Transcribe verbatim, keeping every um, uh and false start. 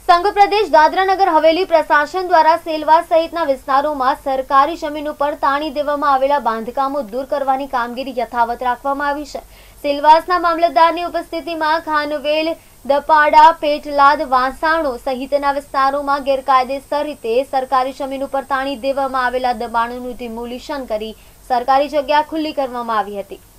સંઘ પ્રદેશ દાદરા નગર હવેલી પ્રશાસન દ્વારા સેલવાસ સહિતના વિસ્તારોમાં સરકારી જમીન ઉપર તાણી દેવામાં આવેલા બાંધકામો દૂર કરવાની કામગીરી યથાવત રાખવામાં આવી છે। સેલવાસના મામલતદારની ઉપસ્થિતિમાં ખાનવેલ, દપાડા, પેટલાદ, વાંસાણો સહિતના વિસ્તારોમાં ગેરકાયદેસર રીતે સરકારી જમીન ઉપર તાણી દેવામાં આવેલા દબાણોનું ડિમોલિશન કરી સરકારી જગ્યા ખુલ્લી કરવામાં આવી હતી।